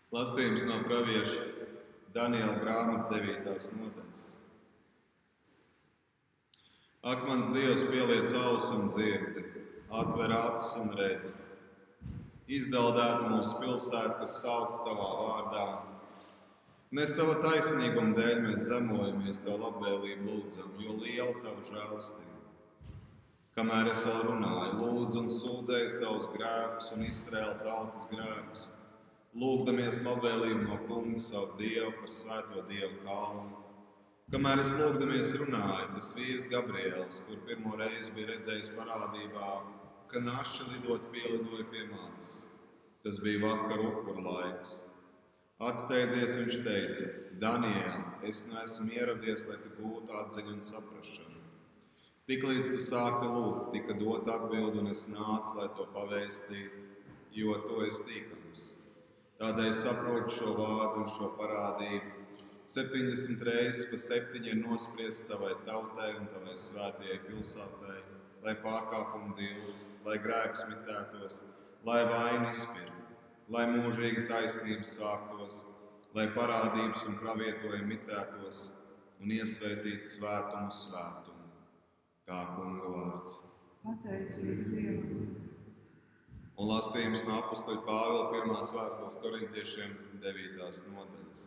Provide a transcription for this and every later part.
Lasījums no pravieša Daniela grāmatas 9. nodaļas. Ak, mans Dievs, pieliec ausis un dzirdi, atver acis un redzi. Izdaldēta mūsu pilsēta, kas saukta tavā vārdā. Ne sava taisnīguma dēļ mēs zemojamies, tev labvēlību lūdzam, jo liela tava žēlastība. Kamēr es vēl runāju, lūdzu un sūdzēju savus grēkus un Izraēla tautas grēkus, lūgdamies labvēlību no Kunga savu Dievu par svēto Dievu kalnu. Kamēr es lūgdamies runāju, tas vīrs Gabriels, kur pirmo reizi bija redzējis parādībā, ka naši lidot pielidoja pie manis. Tas bija vakar upuru laiks. Atsteidzies viņš teica: Daniel, es neesmu ieradies, lai tu gūtu atziņu un saprašanu. Tiklīdz tu sāki lūgt, tika dot atbildi, un es nācu, lai to pavēstītu, jo tu esi tīkams. Tādēļ saprotu šo vārdu un šo parādību. 70 reizes pa 7 ir nospriests tavai tautai un tavai svētajai pilsētai, lai pārkāpumu dildu, lai grēks mitētos, lai vainu izpirktu, lai mūžīga taisnība sāktos, lai parādības un pravietojumi mitētos un iesvētītu svētumu svētumu. Tā Kunga vārds. Pateicība Dievam. Un lasījums no apostoļa Pāvila 1. vēstules korintiešiem 9. nodaļas.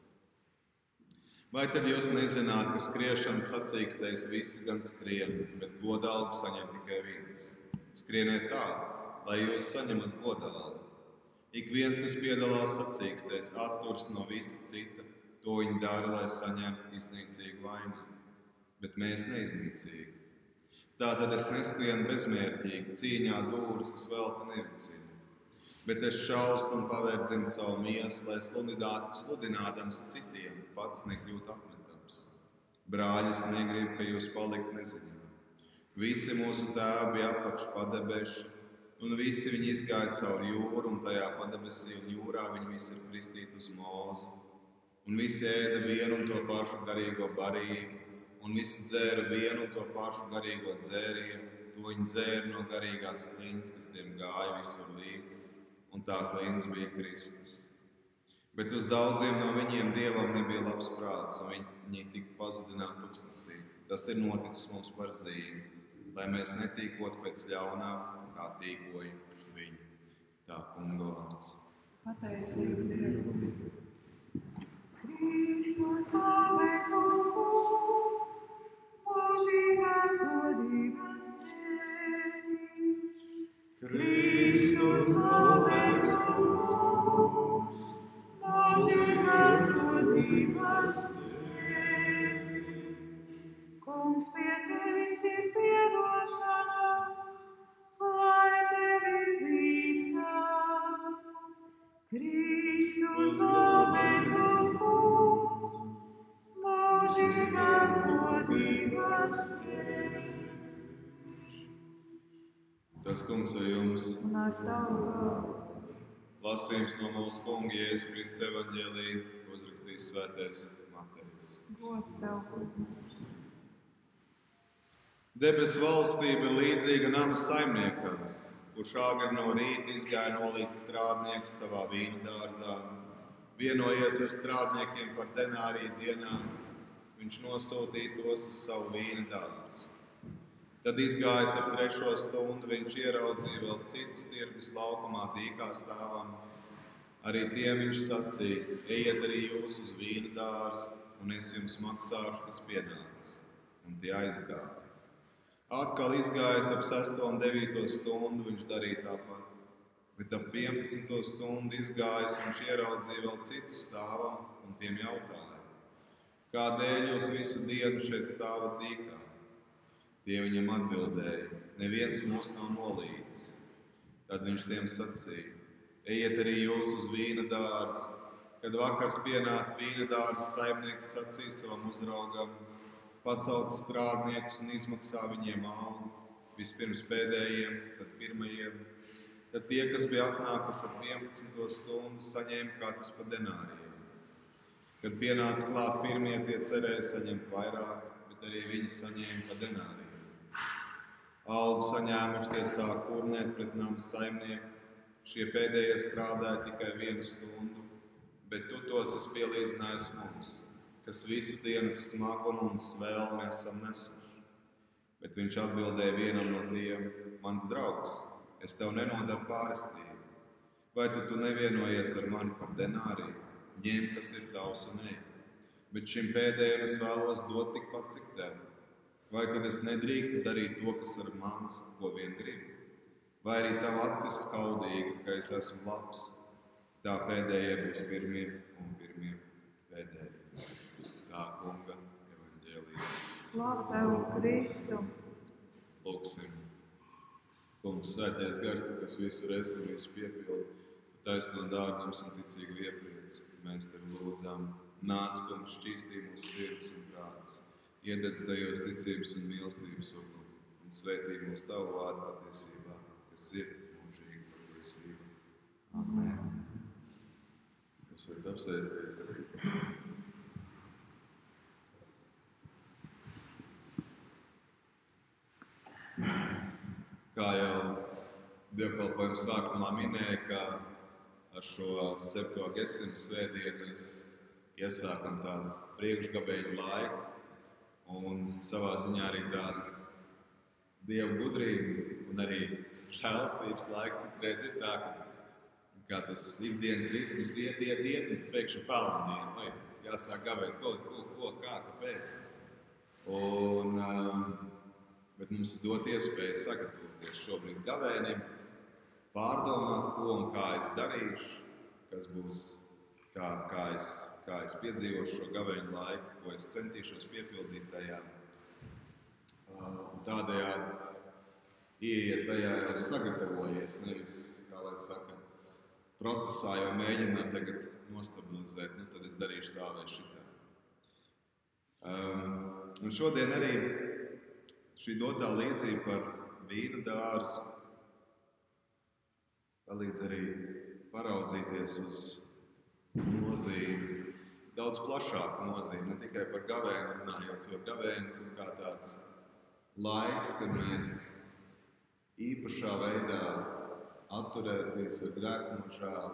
Vai tad jūs nezināt, ka skriešanas sacīkstēs visi gan skrien, bet godalgu saņem tikai viens? Skrieniet tā, lai jūs saņemat godalgu. Ik viens, kas piedalās sacīkstēs, atturas no visa cita, to viņi dara, lai saņemtu iznīcīgu vainagu, bet mēs neiznīcīgi. Tātad es neskrienu bezmērķīgi, cīņā dūris es velti nevicinu, bet es šaustu un pavērdzinu savu mieslu, lai sludinādams citiem pats nekļūt atmetams. Brāļi, es negribu, ka jūs palikt neziņā. Visi mūsu tēvi bija apakš padebeši, un visi viņi izgāja cauri jūru, un tajā padebesī un jūrā viņi visi ir kristīti uz mūzu. Un visi ēda vienu un to pašu garīgo barību, un visi dzēra vienu un to pašu garīgo dzērienu, to viņi dzēra no garīgās klints, kas tiem gāja visur līdzi, un tā klints bija Kristus. Bet uz daudziem no viņiem Dievam nebija labs prāts, un viņi tika pazudināti tuksnesī. Tas ir noticis mums par zīmi, lai mēs netīkotu pēc ļaunā, kā tīkoja viņi. Tā Kunga vārds. Pateicība Dievam. Kristus pavēs un kungs, mūžīgās godības ceļš. Kristus pavēs un kungs, mūžīgās godības ceļš. Kungs, pie tevis ir piedošana, lai tevi visam. Kristus pavēs un kungs, mūžīgās godības ceļš. Tas Kungs ar jums. Un ar tavu vārdu. Lasījums no mūsu Kunga Jēzus Kristus evaņģēlija, ko uzrakstījis svētais Matejs. Gods tev, Kungs. Debesu valstība ir līdzīga nama saimniekam, kurš agri no rīta izgāja nolīt strādnieks savā vīnu dārzā. Vienojies ar strādniekiem par denāriju dienā, viņš nosūtīja tos uz savu vīnu dārzu. Tad izgājis ap 3. stundu, viņš ieraudzīja vēl citus tirgus laukumā dīkā stāvam. Arī tiem viņš sacīja: ejiet arī jūs uz vīnu dārzu, un es jums maksāšu, kas pienāks. Un tie aizgāja. Atkal izgājis ap 6. un 9. stundu, viņš darīja tāpat. Bet ap 11. stundu izgājis, viņš ieraudzīja vēl citus stāvam, un tiem jautāja: kādēļ jūs visu dienu šeit stāvat dīkā? Tie viņam atbildēja: neviens mūs nav nolīdzis. Tad viņš tiem sacīja: ejiet arī jūs uz vīna dārzu. Kad vakars pienāca vīna dārza, saimnieks sacīja savam uzraugam: pasauc strādniekus un izmaksā viņiem algu, vispirms pēdējiem, tad pirmajiem. Tad tie, kas bija atnākuši ap 11. stundu, saņēma katrs pa denāriem. Kad pienāca klāt pirmie, tie cerēja saņemt vairāk, bet arī viņi saņēma pa denāriem. Algu saņēmuši tie sāk kurnēt pret nama saimnieku. Šie pēdējie strādāja tikai 1 stundu, bet tu tos esi pielīdzinājis mums, kas visu dienas smagumu un svēlmi esam nesuši. Bet viņš atbildēja vienam no tiem: mans draugs, es tev nenodaru pārestību. Vai tad tu nevienojies ar mani par denāriju? Ņem, kas ir tavs un ej. Bet šim pēdējiem es vēlos dot tikpat, cik tev. Vai tad es nedrīkstu darīt to, kas ir mans, ko vien gribu? Vai arī tava acis ir skaudīga, ka es esmu labs? Tā pēdējie būs pirmie un pirmie pēdējie. Tā kunga evaņģēlijas. Slavu tev, Kristu! Lūksim. Kungs, svētais gars, tu, kas visur esi un visu piepildi, taisno dārgums un ticīgu iepriec. Mēs tevi lūdzām. Nāc, Kungs, šķīstī mūsu sirds un prāts. Iededz tajos ticības un mīlestības uguni un svētī mūsu tavu vārdu patiesībā, kas ir mūžīga patiesība. Amen. Jūs varat apsēsties. Kā jau dievkalpojuma sākumā minēja, ka ar šo 7. gadsimta svētdienu mēs iesākam tādu priekšgabeļu laiku un savā ziņā arī tādu dievu gudrību un arī žēlastības laiku. Citreiz ir tā, ka tas ikdienas ritmus iet un pēkšņi pelndienu. Jāsāk gabēt ko, kā, kāpēc. Bet mums ir dot iespēju sagatavoties šobrīd gavēnim, pārdomāt, ko un kā es darīšu, kas būs, kā es piedzīvošu šo gavēņu laiku, ko es centīšos piepildīt tajā. Tādējādi ieiet tajā jau sagatavojies, nevis, kā lai saka, procesā jau mēģināt tagad nostabilizēt, tad es darīšu tā vai šitā. Un šodien arī šī dotā līdzība par vīna dārzu palīdz arī paraudzīties uz nozīmi, daudz plašāku nozīmi, ne tikai par gavēni runājot, jo gavēnis ir kā tāds laiks, kad mēs īpašā veidā atturēties ar grēknošā,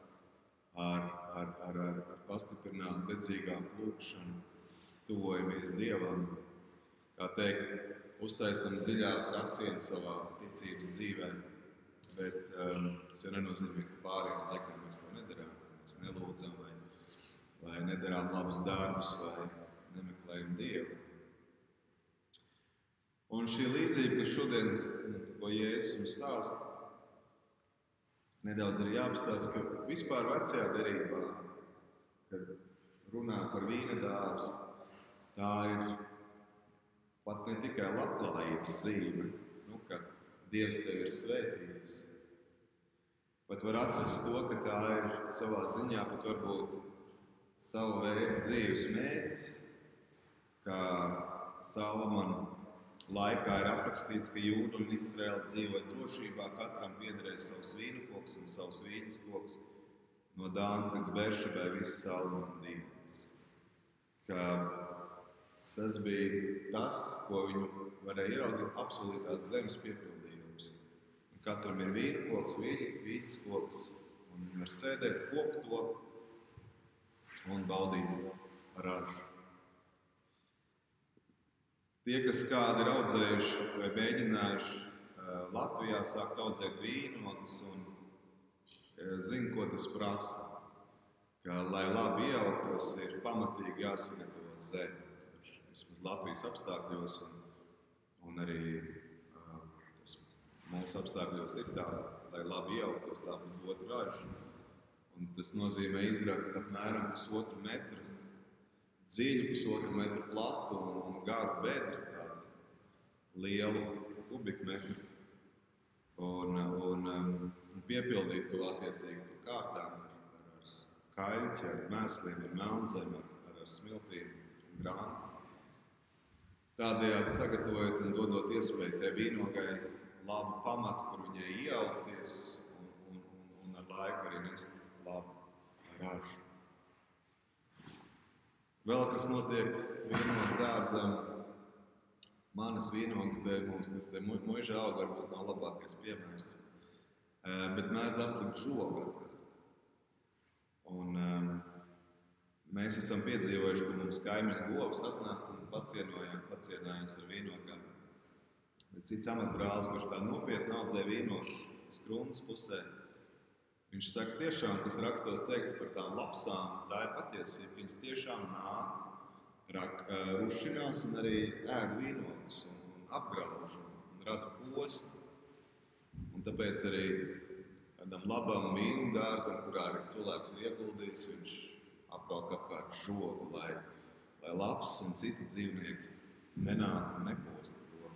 ar pastiprinātu dedzīgāku lūkšanu, tuvojamies Dievam, kā teikt, uztaisam dziļāku racienu savā ticības dzīvē, bet tas jau nenozīmē, ka pārējiem laikam mēs to nedarām, mēs nelūdzam vai nedarām labus darbus vai nemeklējam Dievu. Un šī līdzība, kas šodien, ko Jēzus mums stāsta, nedaudz arī jāapstāsta, ka vispār vecajā derībā, kad runā par vīna dārzu, tā ir pat ne tikai labklājības zīme, ka Dievs tevi ir svētījis. Pat var atrast to, ka tā ir savā ziņā pat varbūt savu veidu dzīves mērķis, kā Salamana laikā ir aprakstīts, ka Jūda un Izraēls dzīvoja drošībā, katram piederēja savs vīnu koks un savs vīnas koks, no Dānas līdz Beršebai visas Salamana dienas. Tas bija tas, ko viņu varēja ieraudzīt apsolītās zemes piepildījums. Katram ir vīna koks, vīnas koks, un viņi var sēdēt, kopt to un baudīt ražu. Tie, kas kādi ir audzējuši vai mēģinājuši Latvijā sākt audzēt vīnogas un zina, ko tas prasa, ka, lai labi ieaugtos, ir pamatīgi jāsagatavo zeme. Vismaz Latvijas apstākļos un arī tas mūsu apstākļos ir tā, lai labi ieaugtos, tā būtu dot ražu. Un tas nozīmē izrakt apmēram 1,5 metru dziļu, 1,5 metru platu un garu bedri, tādu lielu kubikmetru. Un piepildīt to attiecīgi pa kārtām ar kaļķi, ar mēsliem, ar melnzemi, ar smiltīm un grāntu. Tādējādi sagatavojot un dodot iespēju tai vīnogai labu pamatu, kur viņai ieaugties un ar laiku arī nest labu ražu. Vēl kas notiek vīnogu dārzam, manas vīnogas dēļ mums, kas te muiža aug, varbūt nav labākais piemērs, bet mēdz aplikt žogu. Un mēs esam piedzīvojuši, ka mums kaimiņu govs atnāk un pacienājās ar vīnogām. Bet cits amatbrālis, kurš tā nopietni audzē vīnogas skrundas pusē, viņš saka, tiešām, kas rakstos teikts par tām lapsām, tā ir patiesība. Viņas tiešām nāk, rušinās un arī ēd vīnogas un apgrauž un rada postu. Un tāpēc arī tādam labam vīnu dārzam, kurā arī cilvēks ir ieguldījis, viņš apkārt žogu, lai labs un citi dzīvnieki nenāk un neposta to.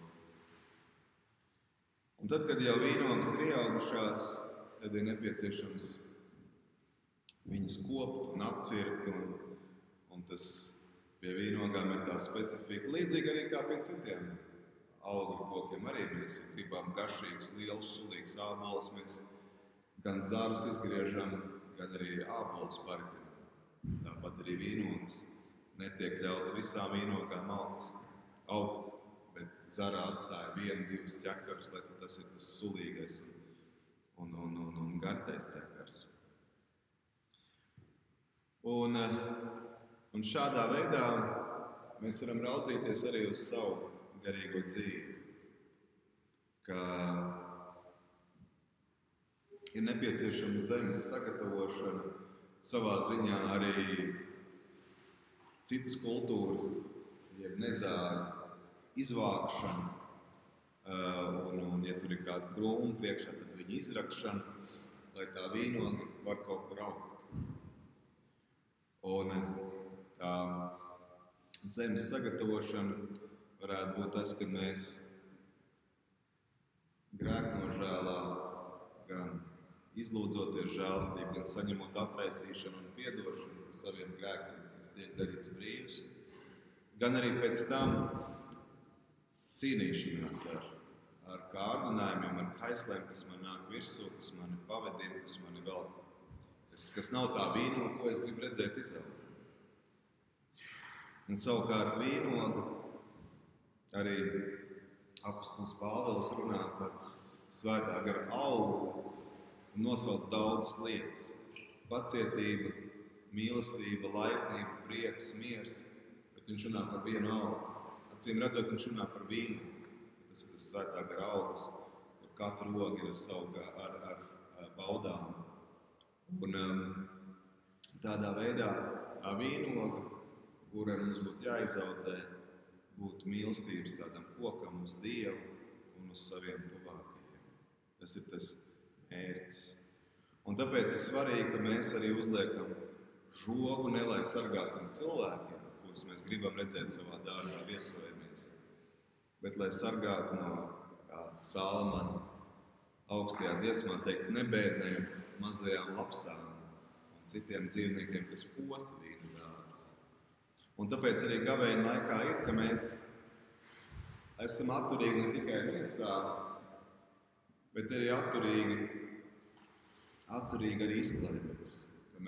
Un tad, kad jau vīnogas ir ieaugušās, tad ir nepieciešams viņas kopt un apcirkt, un tas pie vīnogām ir tā specifika. Līdzīgi arī kā pie citiem augļu kokiem. Arī mēs gribam garšīgus, lielus, sulīgus ābolus. Mēs gan zarus izgriežam, gan arī ābolus paritinām. Tāpat arī vīnogas netiek ļauts visām vīnogām augt, bet zarā atstāja 1-2 ķekarus, lai tas ir tas sulīgais un gardais ķekars. Un šādā veidā mēs varam raudzīties arī uz savu garīgo dzīvi, ka ir nepieciešama zemes sagatavošana, savā ziņā arī citas kultūras, jeb nezāļu izvākšana, un ja tur ir kāda krūma priekšā, tad viņa izrakšana, lai tā vīnoga var kaut kur augt. Un tā zemes sagatavošana varētu būt tas, ka mēs grēknožēlā gan izlūdzoties žēlstību, gan saņemot atraisīšanu un piedošanu par saviem grēkiem, kas tiek darīts brīvs, gan arī pēc tam cīnīšanās ar kārdinājumiem, ar kaislēm, kas man nāk virsū, kas mani pavadina, kas mani velk, kas nav tā vīnoga, ko es gribu redzēt izaugt. Un savukārt vīnoga, arī apostols Pāvils runā par svētā gara augli un nosauc daudzas lietas. Pacietība, mīlestība, laipnība, prieks, miers, bet viņš runā par vienu augli. Acīm redzot, viņš runā par vīnu. Tas ir tas svētā gara auglis, kur katra roga ir ar baudām. Un tādā veidā tā vīnoga, kurai mums būtu jāizaudzē, būtu mīlestības tādam kokam uz Dievu un uz saviem tuvākajiem. Tas ir tas mērķis. Un tāpēc ir svarīgi, ka mēs arī uzliekam žogu ne lai sargātu no cilvēkiem, kurus mēs gribam redzēt savā dārzā viesojamies, bet lai sargātu no, kā Salamana augstajā dziesmā teikts, nebēdnēm, mazajām lapsām un citiem dzīvniekiem, kas posta vīnu dārzus. Un tāpēc arī gavēņa laikā ir, ka mēs esam atturīgi ne tikai miesā, bet arī atturīgi arī izklaidēs. Ka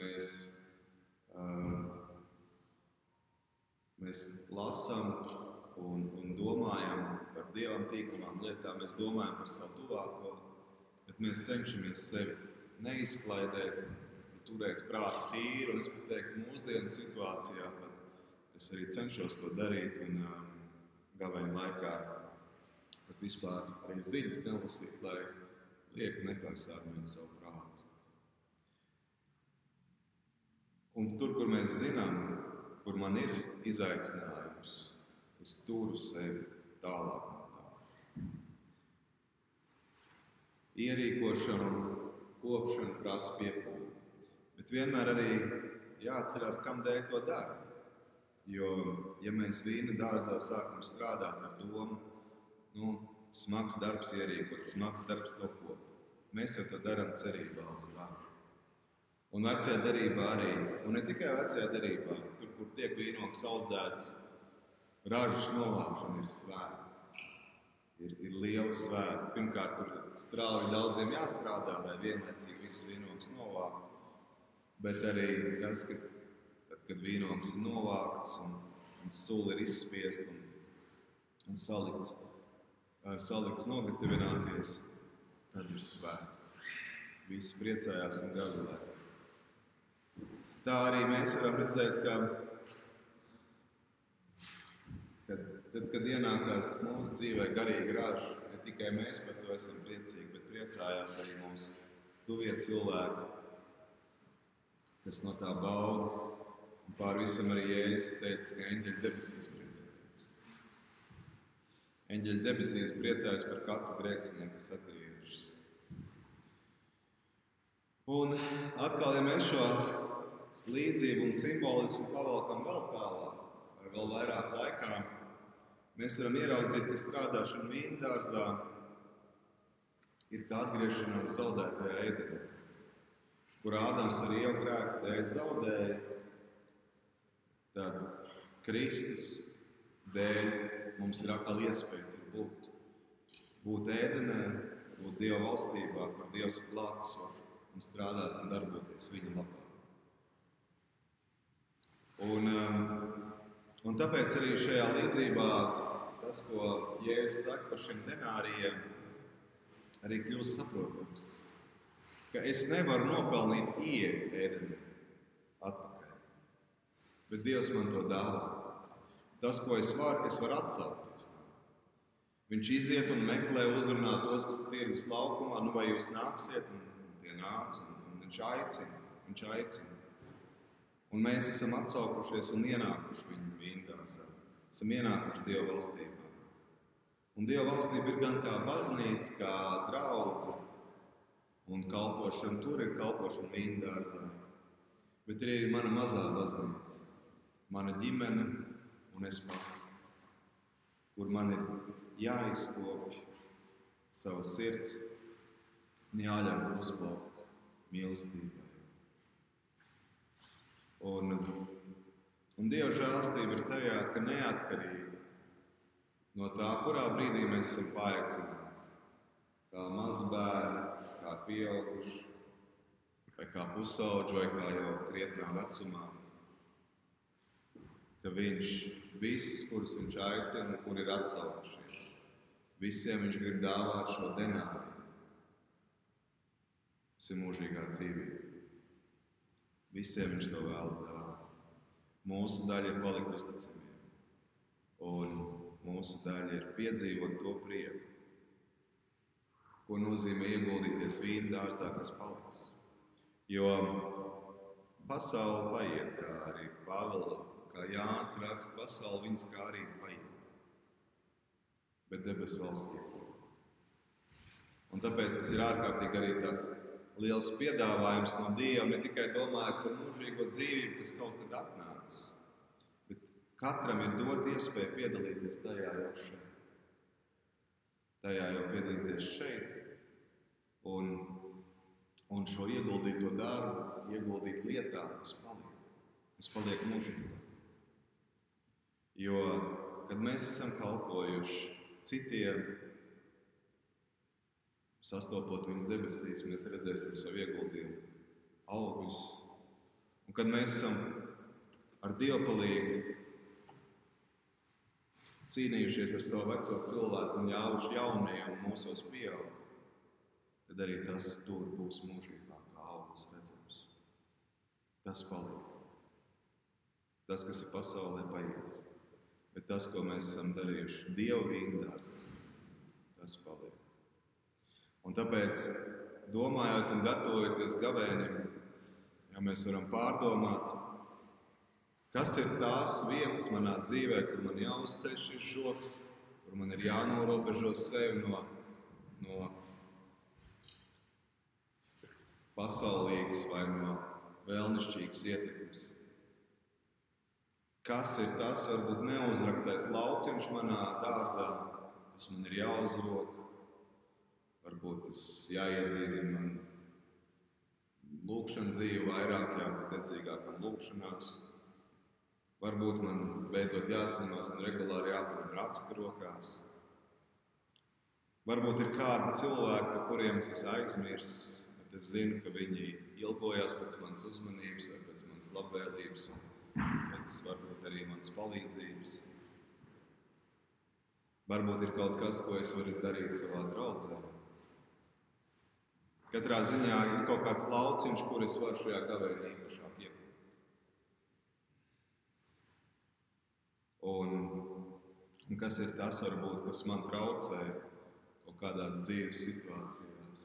mēs lasām un domājam par Dievam tīkamām lietām, mēs domājam par savu tuvāko, bet mēs cenšamies sevi neizklaidēt, turēt prātu tīru, un es pat teiktu, mūsdienu situācijā es arī cenšos to darīt, un gavēņa laikā pat vispār arī ziņas nelasīt, lai lieki nepiesārņot savu prātu. Un tur, kur mēs zinām, kur man ir izaicinājums, es turu sevi tālāk no tā. Ierīkošana un kopšana prasa piepūli, bet vienmēr arī jāatcerās, kam dēļ to dara. Jo, ja mēs vīna dārzā sākam strādāt ar domu, smags darbs ierīkot, smags darbs to kopt, mēs jau to darām cerībā uz ražu. Un vecajā derībā arī, un ne tikai vecajā derībā, tur, kur tiek vīnogs audzēts, ražas novākšana ir svēta. Ir liela svēta. Pirmkārt, tur strauji daudziem jāstrādā, lai vienlaicīgi visus vīnogus novāktu, bet arī tas, kad vīnogs ir novākts un sula ir izspiest un salikts nogatavināties, tad ir svēta. Visi priecājās un gavilē. tā arī mēs varam redzēt, ka tad, kad ienākās mūsu dzīvē garīga raža, ne tikai mēs par to esam priecīgi, bet priecājās arī mūsu tuvie cilvēki, kas no tā bauda. Un pār visam arī Jēzus teica, ka eņģeļi debesīs priecājas. Eņģeļi debesīs priecājas par katru grēcinieku, kas atgriežas. Un atkal, ja mēs šo līdzību un simbolismu pavalkam vēl tālāk, vai vēl vairāk laikā, mēs varam ieraudzīt, ka strādāšana vīndārzā ir kā atgriešanās zaudētajā Ēdenē, kur Ādams ar Ievu grēku dēļ zaudēja, tad Kristus dēļ mums ir atkal iespēja tur būt. Būt Ēdenē, būt Dieva valstībā, kur Dievs ir klātesošs un strādāt un darboties viņa labā. Un tāpēc arī šajā līdzībā tas, ko Jēzus saka par šiem denārijiem, arī kļūst saprotams. Ka es nevaru nopelnīt ieeju Ēdenē atpakaļ, bet Dievs man to dāvā. Tas, ko es varu atsaukties. Viņš iziet un meklē, uzrunā tos, kas ir tirgus laukumā, nu vai jūs nāksiet, un tie nāc, un viņš aicina. Un mēs esam atsaukušies un ienākuši viņu vīndārzā. Esam ienākuši Dieva valstībā. Un Dieva valstība ir gan kā baznīca, kā draudze, un kalpošana, tur ir kalpošana vīndārzā. Bet ir arī mana mazā baznīca, mana ģimene un es pats, kur man ir jāizkopj savas sirds un jāļauj uzplaukt mīlestībai. Un Dieva žēlastība ir tajā, ka neatkarīgi no tā, kurā brīdī mēs esam paaicināti, kā mazbērni, kā pieauguši, vai kā pusauģi, vai kā jau krietnā vecumā, ka viņš visus, kurus viņš aicina, kur ir atsaukušies, visiem viņš grib dāvāt šo denāriju. Tas ir mūžīgā dzīvība. Visiem viņš to vēlas dāvāt. Mūsu daļa ir palikt uzticamiem, un mūsu daļa ir piedzīvot to prieku, ko nozīmē ieguldīties vīndārzā, kas paliks. Jo pasaule paiet, kā arī Pāvila, kā Jānis raksta, pasaule viņas kā arī paiet, bet debesu valstība. Un tāpēc tas ir ārkārtīgi arī tāds liels piedāvājums no Dieva, ne tikai domājot par mūžīgo dzīvību, kas kaut kad atnāks, bet katram ir dot iespēju piedalīties tajā jau šeit. Tajā jau piedalīties šeit un šo ieguldīto darbu, ieguldīt lietā, kas paliek mūžībā. Jo, kad mēs esam kalpojuši citiem, sastopot viņus debesīs, mēs redzēsim savu ieguldījumu augļus. Un kad mēs esam ar Dievu palīgu cīnījušies ar savu veco cilvēku un ļāvuši jaunajiem mūsos pieaugt, tad arī tas tur būs mūžībā kā auglis redzams. Tas paliek. Tas, kas ir pasaulē, paies. Bet tas, ko mēs esam darījuši Dieva vīndārzā, tas paliek. Un tāpēc, domājot un gatavojoties gavēnim, ja mēs varam pārdomāt, kas ir tās vietas manā dzīvē, kur man jāuzceļ šis žoks, kur man ir jānorobežo sevi no pasaulīgas vai no vēlnišķīgas ietekmes. Kas ir tas, varbūt neuzraktais lauciņš manā dārzā, kas man ir jāuzrok, varbūt tas jāiedzīvina man lūkšana dzīve vairāk, jābūt dedzīgākam lūkšanās. Varbūt man beidzot jāsaņemās un regulāri jāpaņem raksti rokās. Varbūt ir kādi cilvēki, par kuriem es aizmirsu, bet es zinu, ka viņi ilgojās pēc manas uzmanības vai pēc manas labvēlības un pēc varbūt arī manas palīdzības. Varbūt ir kaut kas, ko es varu darīt savā draudzē. Katrā ziņā ir kaut kāds lauciņš, kur es varu šajā gavēnī īpašāk iekļūt. Un kas ir tas, varbūt, kas man traucē kaut kādās dzīves situācijās?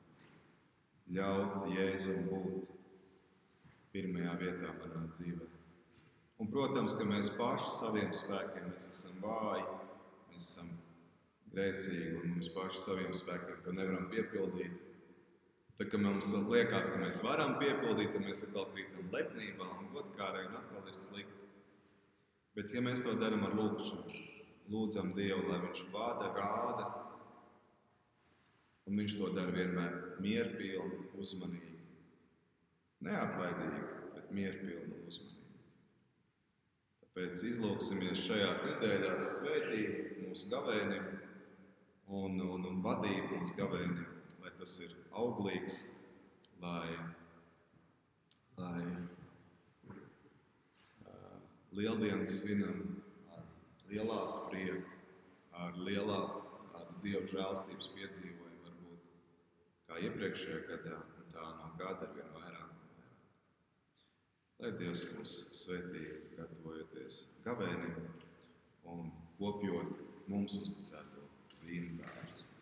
Ļaut Jēzum būt pirmajā vietā manā dzīvē. Un, protams, ka mēs paši saviem spēkiem mēs esam vāji, mēs esam grēcīgi un mēs paši saviem spēkiem to nevaram piepildīt. Tad, kad mums liekas, ka mēs varam piepildīt, tad mēs atkal krītam lepnībā un godkārē un atkal ir slikti. Bet, ja mēs to darām ar lūgšanu, lūdzam Dievu, lai Viņš vada, rāda, un Viņš to dara vienmēr mierpilni, uzmanīgi. Neatlaidīgi, bet mierpilni un uzmanīgi. Tāpēc izlūksimies šajās nedēļās svētīt mūsu gavēnim un vadīt mūsu gavēnim, lai tas ir auglīgs, lai lieldienas svinam ar lielāku prieku, ar lielāku Dievu žēlstības piedzīvojumu varbūt kā iepriekšējā gadā, un tā no gada ar vien vairāk. Lai Dievs mūs svētī, gatavojoties gavēnim un kopjot mums uzticēto vīnu dārzu.